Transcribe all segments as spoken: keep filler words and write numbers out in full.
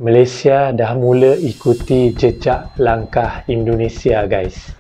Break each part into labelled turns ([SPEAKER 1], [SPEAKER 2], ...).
[SPEAKER 1] Malaysia dah mula ikuti jejak langkah Indonesia, guys.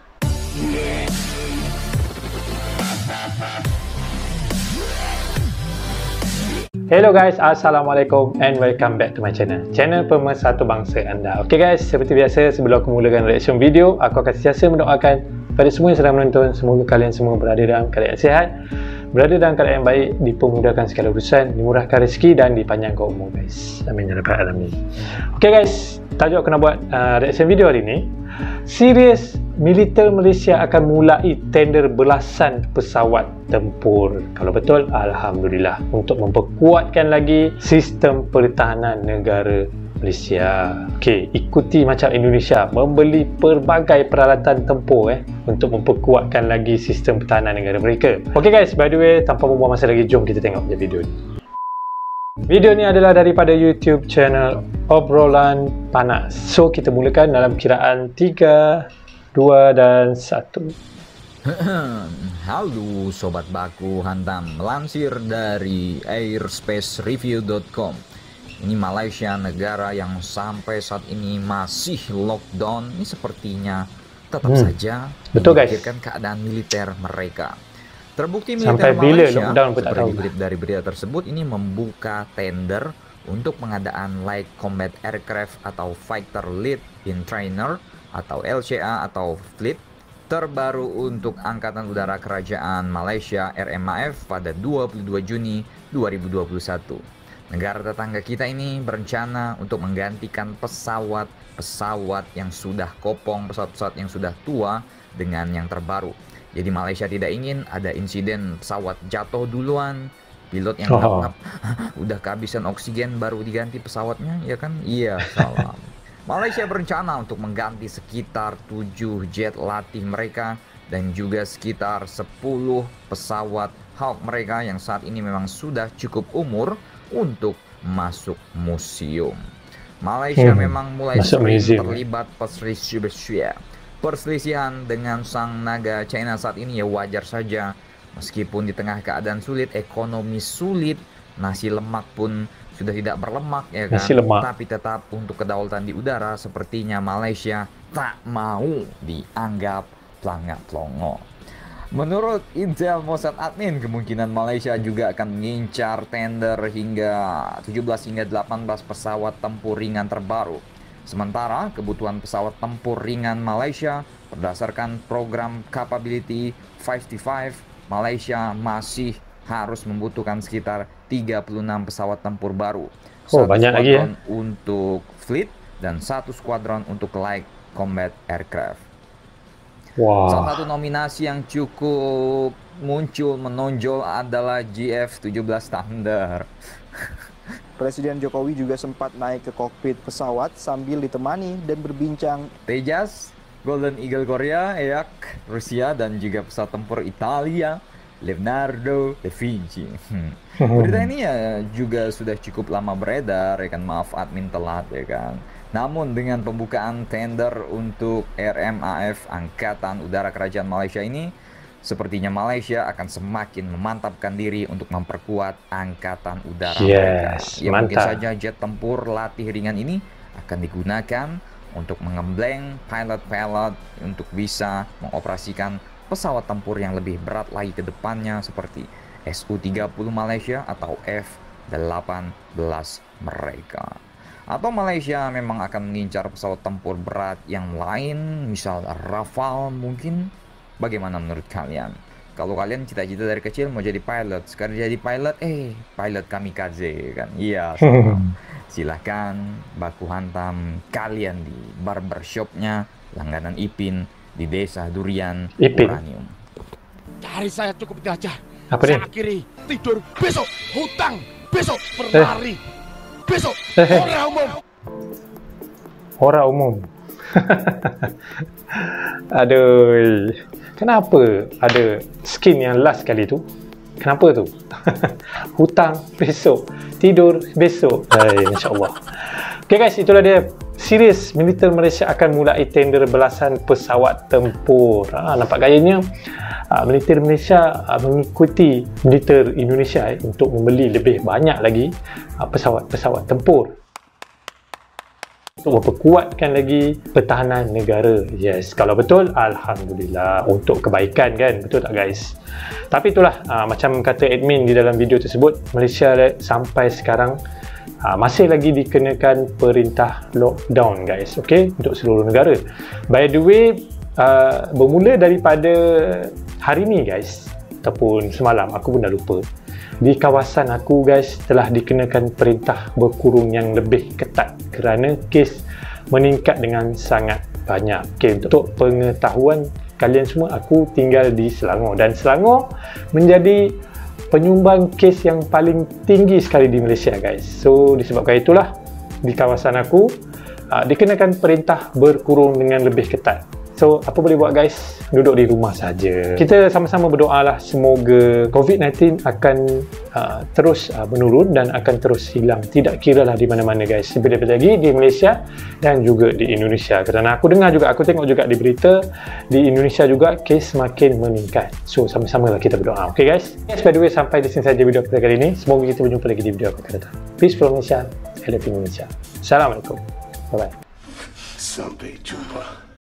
[SPEAKER 1] Hello guys, Assalamualaikum and welcome back to my channel, channel Pemersatu Bangsa anda. Ok guys, seperti biasa sebelum aku mulakan reaction video, aku akan sentiasa mendoakan kepada semua yang sedang menonton, semoga kalian semua berada dalam keadaan sihat, berada dalam keadaan yang baik, dipermudahkan segala urusan, dimurahkan rezeki dan dipanjangkan umur guys. Amin ya rabbal alamin. Ok guys, tajuk aku nak buat uh, reaction video hari ni, serius militer Malaysia akan mulai tender belasan pesawat tempur. Kalau betul, Alhamdulillah, untuk memperkuatkan lagi sistem pertahanan negara Malaysia. Okey, ikuti macam Indonesia membeli pelbagai peralatan tempur eh untuk memperkuatkan lagi sistem pertahanan negara mereka. Okey guys, by the way, tanpa membuang masa lagi, jom kita tengok je video ni. Video ni adalah daripada YouTube channel Obrolan Panas. So kita mulakan dalam kiraan tiga, dua dan satu.
[SPEAKER 2] Halo sobat baku hantam, melansir dari airspace review dot com. Ini Malaysia, negara yang sampai saat ini masih lockdown. Ini sepertinya tetap hmm. saja memikirkan keadaan militer mereka. Terbukti militer
[SPEAKER 1] sampai bila
[SPEAKER 2] Malaysia,
[SPEAKER 1] lockdown pun tak tahu.
[SPEAKER 2] Dari berita tersebut, ini membuka tender untuk pengadaan Light Combat Aircraft atau Fighter Lead in Trainer atau L C A atau Fleet terbaru untuk Angkatan Udara Kerajaan Malaysia R M A F pada dua puluh dua Juni dua ribu dua puluh satu. Negara tetangga kita ini berencana untuk menggantikan pesawat-pesawat yang sudah kopong, pesawat-pesawat yang sudah tua dengan yang terbaru. Jadi Malaysia tidak ingin ada insiden pesawat jatuh duluan, pilot yang
[SPEAKER 1] oh.
[SPEAKER 2] ngap-ngap, udah kehabisan oksigen baru diganti pesawatnya, ya kan? Iya, salam. Malaysia berencana untuk mengganti sekitar tujuh jet latih mereka dan juga sekitar sepuluh pesawat Hawk mereka yang saat ini memang sudah cukup umur untuk masuk museum. Malaysia hmm, memang mulai sering terlibat perselisihan perselisihan dengan sang naga China saat ini, ya wajar saja. Meskipun di tengah keadaan sulit, ekonomi sulit, nasi lemak pun sudah tidak berlemak, ya kan? Tapi tetap untuk kedaulatan di udara, sepertinya Malaysia tak mau dianggap pelangak-pelongo. Menurut Intel Mossad Admin, kemungkinan Malaysia juga akan mengincar tender hingga tujuh belas hingga delapan belas pesawat tempur ringan terbaru. Sementara kebutuhan pesawat tempur ringan Malaysia berdasarkan program Capability lima puluh lima, Malaysia masih harus membutuhkan sekitar tiga puluh enam pesawat tempur baru.
[SPEAKER 1] Oh, banyak lagi ya.
[SPEAKER 2] Untuk Fleet dan satu skuadron untuk Light Combat Aircraft.
[SPEAKER 1] Wow.
[SPEAKER 2] Salah satu nominasi yang cukup muncul menonjol adalah G F tujuh belas Thunder.
[SPEAKER 3] Presiden Jokowi juga sempat naik ke kokpit pesawat sambil ditemani dan berbincang.
[SPEAKER 2] Tejas, Golden Eagle Korea, E A C Rusia, dan juga pesawat tempur Italia Leonardo da Vinci. Hmm. Berita ini ya juga sudah cukup lama beredar, ya kan, maaf admin telat, ya kan. Namun dengan pembukaan tender untuk R M A F Angkatan Udara Kerajaan Malaysia ini, sepertinya Malaysia akan semakin memantapkan diri untuk memperkuat Angkatan Udara
[SPEAKER 1] yes,
[SPEAKER 2] mereka. Ya
[SPEAKER 1] mantap.
[SPEAKER 2] Mungkin saja jet tempur latih ringan ini akan digunakan untuk mengembleng pilot-pilot untuk bisa mengoperasikan pesawat tempur yang lebih berat lagi ke depannya, seperti S U tiga puluh Malaysia atau F delapan belas mereka. Atau Malaysia memang akan mengincar pesawat tempur berat yang lain, misal Rafale mungkin. Bagaimana menurut kalian? Kalau kalian cita-cita dari kecil mau jadi pilot, sekarang jadi pilot, eh pilot kamikaze kan? Iya, silahkan baku hantam kalian di barbershopnya langganan Ipin di Desa Durian
[SPEAKER 1] Ipin.
[SPEAKER 2] Uranium.
[SPEAKER 4] Hari saya cukup diajar.
[SPEAKER 1] Apa
[SPEAKER 4] saya
[SPEAKER 1] dia?
[SPEAKER 4] akhiri tidur besok, hutang besok, berlari eh. besok,
[SPEAKER 1] eh.
[SPEAKER 4] orang umum.
[SPEAKER 1] Orang umum. Aduh, kenapa ada skin yang last kali tu? Kenapa tu? Hutang besok, tidur besok. Hai, insya-Allah. Okay guys, itulah dia. Serius militer Malaysia akan mulai tender belasan pesawat tempur. Ha, nampak gayanya uh, militer Malaysia uh, mengikuti militer Indonesia eh, untuk membeli lebih banyak lagi pesawat-pesawat uh, tempur. untuk memperkuatkan lagi pertahanan negara. Yes, kalau betul, Alhamdulillah, untuk kebaikan kan, betul tak guys? Tapi itulah, uh, macam kata admin di dalam video tersebut, Malaysia sampai sekarang uh, masih lagi dikenakan perintah lockdown guys, okay, untuk seluruh negara. By the way, uh, bermula daripada hari ni guys, ataupun semalam, aku pun dah lupa, di kawasan aku guys telah dikenakan perintah berkurung yang lebih ketat kerana kes meningkat dengan sangat banyak. Okay, untuk pengetahuan kalian semua, aku tinggal di Selangor dan Selangor menjadi penyumbang kes yang paling tinggi sekali di Malaysia guys. So disebabkan itulah di kawasan aku uh, dikenakan perintah berkurung dengan lebih ketat. So, apa boleh buat guys? Duduk di rumah saja. Kita sama-sama berdoa lah semoga COVID nineteen akan uh, terus uh, menurun dan akan terus hilang. Tidak kira lah di mana-mana guys. Lebih-lebih lagi di Malaysia dan juga di Indonesia. Kerana aku dengar juga, aku tengok juga di berita, di Indonesia juga kes semakin meningkat. So, sama-sama lah kita berdoa. Okay guys? Yes, by the way, sampai di sini saja video kita kali ini. Semoga kita berjumpa lagi di video aku akan datang. Peace from Malaysia. I love Indonesia. Assalamualaikum. Bye-bye.
[SPEAKER 4] Sampai jumpa.